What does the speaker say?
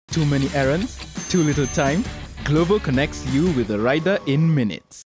Too many errands? Too little time? Glovo connects you with a rider in minutes.